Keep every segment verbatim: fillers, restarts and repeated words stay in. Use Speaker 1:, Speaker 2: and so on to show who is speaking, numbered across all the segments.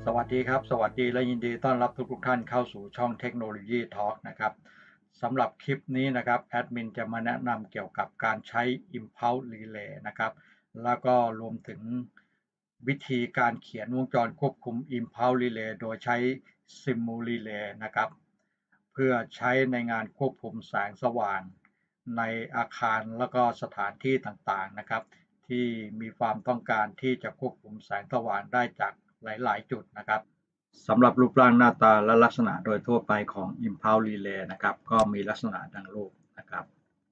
Speaker 1: สวัสดีครับสวัสดีและยินดีต้อนรับทุกทุกท่านเข้าสู่ช่องเทคโนโลยีทอล์กนะครับสำหรับคลิปนี้นะครับแอดมินจะมาแนะนำเกี่ยวกับการใช้ Impulse Relay นะครับแล้วก็รวมถึงวิธีการเขียนวงจรควบคุม Impulse Relay โดยใช้ Simu Relay นะครับเพื่อใช้ในงานควบคุมแสงสว่างในอาคารแล้วก็สถานที่ต่างๆนะครับที่มีความต้องการที่จะควบคุมแสงสว่างได้จากหลายๆจุดนะครับสำหรับรูปร่างหน้าตาและลักษณะโดยทั่วไปของ Impulse Relay นะครับก็มีลักษณะดังรูปนะครับ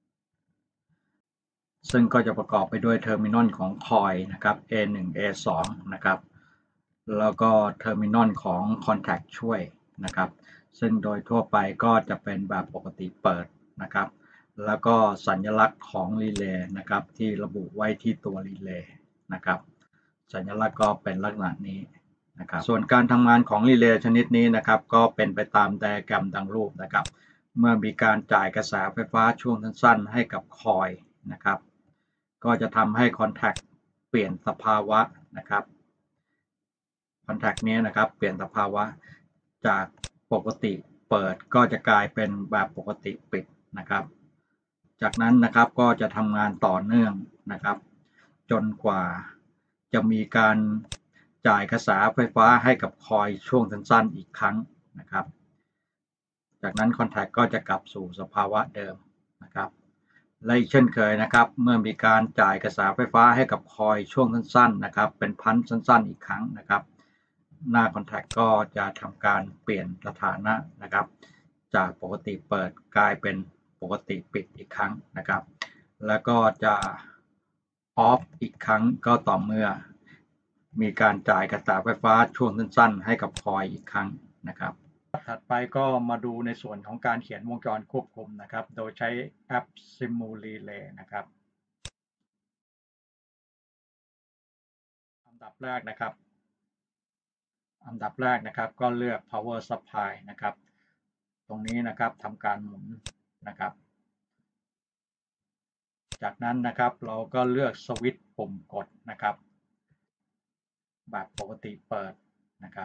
Speaker 1: ซึ่งก็จะประกอบไปด้วยเทอร์มินอลของคอยนะครับ เอ หนึ่ง เอ สอง นะครับแล้วก็เทอร์มินอลของ Contact ช่วยนะครับซึ่งโดยทั่วไปก็จะเป็นแบบปกติเปิดนะครับแล้วก็สัญลักษณ์ของรีเลย์นะครับที่ระบุไว้ที่ตัวรีเลย์นะครับสัญลักษณ์ก็เป็นลักษณะนี้นะครับส่วนการทำงานของรีเลย์ชนิดนี้นะครับก็เป็นไปตามไดอะแกรมดังรูปนะครับเมื่อมีการจ่ายกระแสไฟฟ้าช่วงสั้นๆให้กับคอยนะครับก็จะทำให้คอนแทคเปลี่ยนสภาวะนะครับคอนแทคนี้นะครับเปลี่ยนสภาวะจากปกติเปิดก็จะกลายเป็นแบบปกติปิดนะครับจากนั้นนะครับก็จะทำงานต่อเนื่องนะครับจนกว่าจะมีการจ่ายกระแสไฟฟ้าให้กับคอยช่วงสั้นๆอีกครั้งนะครับจากนั้นคอนแทคก็จะกลับสู่สภาวะเดิมนะครับและอีกเช่นเคยนะครับเมื่อมีการจ่ายกระแสไฟฟ้าให้กับคอยช่วงสั้นๆนะครับเป็นพันสั้นๆอีกครั้งนะครับหน้าคอนแทคก็จะทำการเปลี่ยนสถานะนะครับจากปกติเปิดกลายเป็นปกติปิดอีกครั้งนะครับแล้วก็จะออฟอีกครั้งก็ต่อเมื่อมีการจ่ายกระแสไฟฟ้าช่วงสั้นๆให้กับคอยอีกครั้งนะครับถัดไปก็มาดูในส่วนของการเขียนวงจรควบคุมนะครับโดยใช้แอป Simu Relay นะครับอันดับแรกนะครับอันดับแรกนะครับก็เลือก power supply นะครับตรงนี้นะครับทำการหมุนนะครับจากนั้นนะครับเราก็เลือกสวิตช์ปุ่มกดนะครับแบบปกติเปิดนะครับ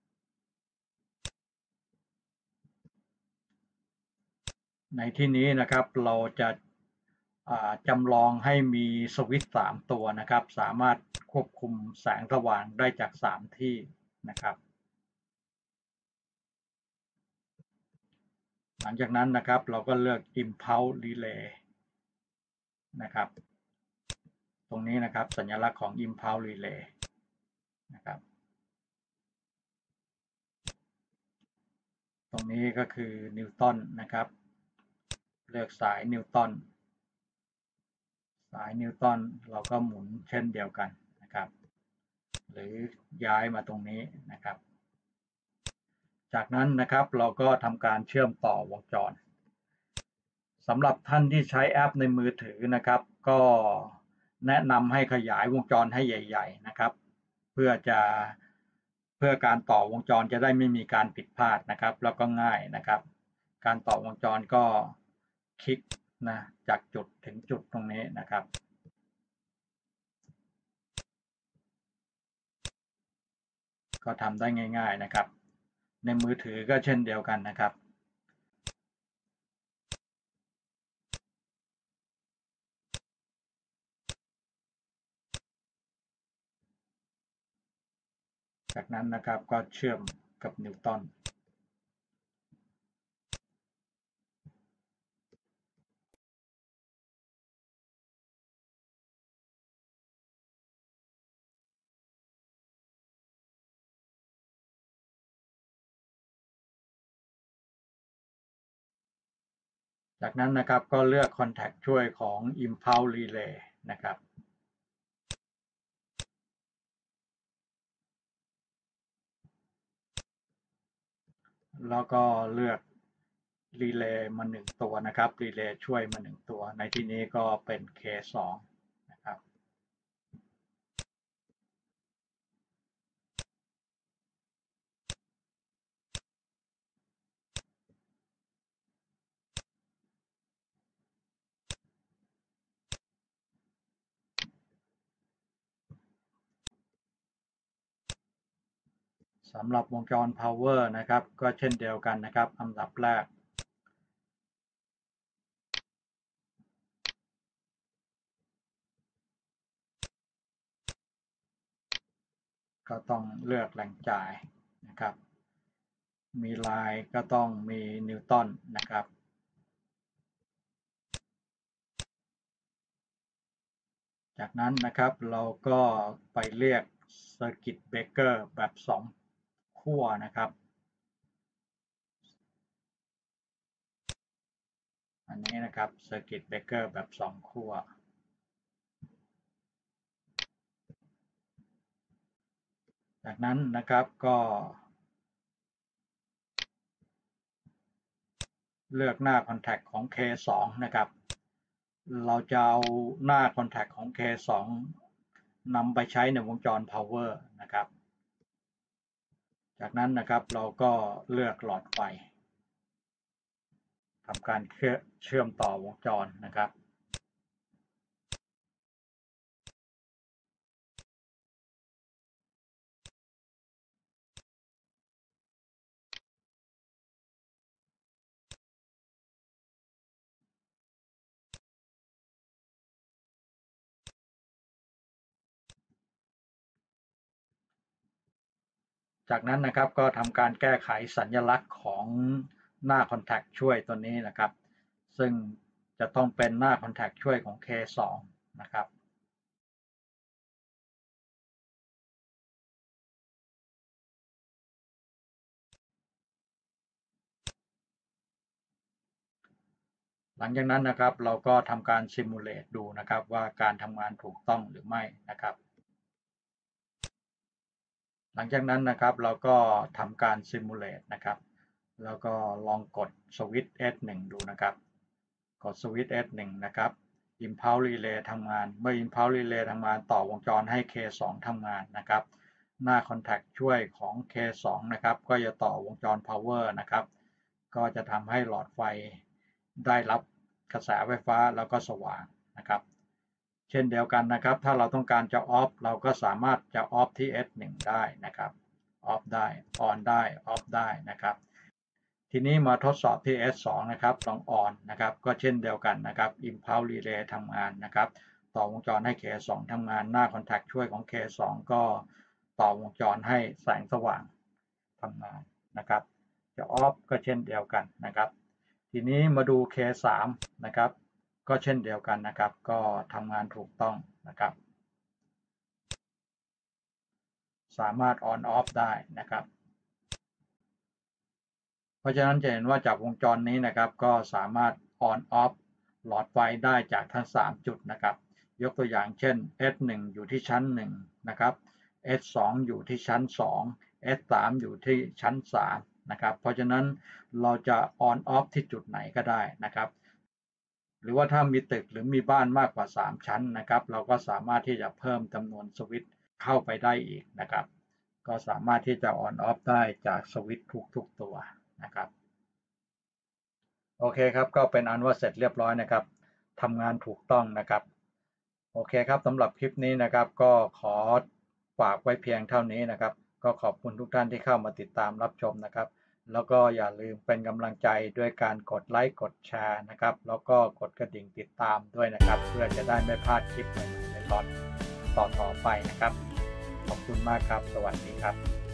Speaker 1: ในที่นี้นะครับเราจะจำลองให้มีสวิตช์สามตัวนะครับสามารถควบคุมแสงสว่างได้จากสามที่นะครับหลังจากนั้นนะครับเราก็เลือก Impulse Relay นะครับตรงนี้นะครับสัญลักษณ์ของ Impulse Relay นะครับตรงนี้ก็คือนิวตันนะครับเลือกสายนิวตันสายนิวตันเราก็หมุนเช่นเดียวกันนะครับหรือย้ายมาตรงนี้นะครับจากนั้นนะครับเราก็ทำการเชื่อมต่อวงจรสำหรับท่านที่ใช้แอปในมือถือนะครับก็แนะนำให้ขยายวงจรให้ใหญ่ๆนะครับเพื่อจะเพื่อการต่อวงจรจะได้ไม่มีการผิดพลาดนะครับแล้วก็ง่ายนะครับการต่อวงจรก็คลิกนะจากจุดถึงจุดตรงนี้นะครับก็ทำได้ง่ายๆนะครับในมือถือก็เช่นเดียวกันนะครับจากนั้นนะครับก็เชื่อมกับนิวตันจากนั้นนะครับก็เลือก Contact ช่วยของ Impulse Relay นะครับแล้วก็เลือกรีเลย์มาหนึ่งตัวนะครับรีเลย์ช่วยมาหนึ่งตัวในที่นี้ก็เป็น เค สอง นะครับสสำหรับวงจร power นะครับก็เช่นเดียวกันนะครับอันดับแรกก็ต้องเลือกแหล่งจ่ายนะครับมีไลน์ก็ต้องมีนิวตันนะครับจากนั้นนะครับเราก็ไปเรียก Circuit Breaker แบบสองขั้วนะครับอันนี้นะครับ Circuit Breaker แบบสองขั้วจากนั้นนะครับก็เลือกหน้า Contact ของ เค สอง นะครับเราจะเอาหน้า Contact ของ เค สอง นำไปใช้ในวงจร Power นะครับจากนั้นนะครับเราก็เลือกหลอดไฟทำการเชื่อมต่อวงจรนะครับจากนั้นนะครับก็ทำการแก้ไขสัญลักษณ์ของหน้า Contact ช่วยตัวนี้นะครับซึ่งจะต้องเป็นหน้า Contact ช่วยของ เค สอง นะครับหลังจากนั้นนะครับเราก็ทำการ Simulate ดูนะครับว่าการทำงานถูกต้องหรือไม่นะครับหลังจากนั้นนะครับเราก็ทำการ Simulate นะครับแล้วก็ลองกดสวิตช์ เอส หนึ่ง ดูนะครับกดสวิตช์ เอส หนึ่ง นะครับ Impulse Relay ทำงานเมื่อ Impulse Relay ทำงานต่อวงจรให้ เค สอง ทำงานนะครับหน้า Contact ช่วยของ เค สอง นะครับก็จะต่อวงจร Power นะครับก็จะทำให้หลอดไฟได้รับกระแสไฟฟ้าแล้วก็สว่างนะครับเช่นเดียวกันนะครับถ้าเราต้องการจะ off เราก็สามารถจะ off ที่ เอส หนึ่ง ได้นะครับ off ได้ on ได้ off ได้นะครับทีนี้มาทดสอบที่ เอส สอง นะครับลอง on นะครับก็เช่นเดียวกันนะครับ Impulse Relay ทำงานนะครับต่อวงจรให้ เค สอง ทำงานหน้า Contact ช่วยของ เค สอง ก็ต่อวงจรให้แสงสว่างทำงานนะครับจะ off ก็เช่นเดียวกันนะครับทีนี้มาดู เค สาม นะครับก็เช่นเดียวกันนะครับก็ทำงานถูกต้องนะครับสามารถ on off ได้นะครับเพราะฉะนั้นจะเห็นว่าจากวงจรนี้นะครับก็สามารถ on off หลอดไฟได้จากทั้งสามจุดนะครับยกตัวอย่างเช่น เอส หนึ่ง อยู่ที่ชั้นหนึ่งนะครับ เอส สอง อยู่ที่ชั้นสอง เอส สาม อยู่ที่ชั้นสามนะครับเพราะฉะนั้นเราจะ on off ที่จุดไหนก็ได้นะครับหรือว่าถ้ามีตึกหรือมีบ้านมากกว่าสามชั้นนะครับเราก็สามารถที่จะเพิ่มจำนวนสวิตช์เข้าไปได้อีกนะครับก็สามารถที่จะ on off ได้จากสวิตช์ทุกๆตัวนะครับโอเคครับก็เป็นอันว่าเสร็จเรียบร้อยนะครับทำงานถูกต้องนะครับโอเคครับสำหรับคลิปนี้นะครับก็ขอฝากไว้เพียงเท่านี้นะครับก็ขอบคุณทุกท่านที่เข้ามาติดตามรับชมนะครับแล้วก็อย่าลืมเป็นกำลังใจด้วยการกดไลค์กดแชร์นะครับแล้วก็กดกระดิ่งติดตามด้วยนะครับเพื่อจะได้ไม่พลาดคลิปใหม่ๆในตอนต่อๆไปนะครับขอบคุณมากครับสวัสดีครับ